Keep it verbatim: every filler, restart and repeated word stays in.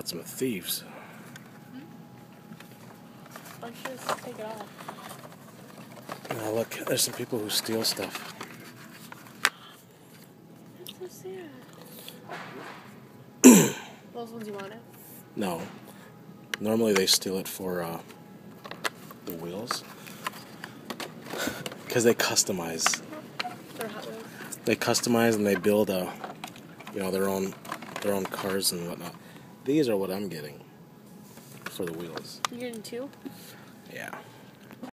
got some thieves. Why don't you just take it off? Now look, there's some people who steal stuff. That's so sad. Those ones you wanted? No. Normally they steal it for uh, the wheels. Because they customize. For Hot Wheels. They customize and they build a, you know, their own, their own cars and whatnot. These are what I'm getting for the wheels. You're getting two? Yeah.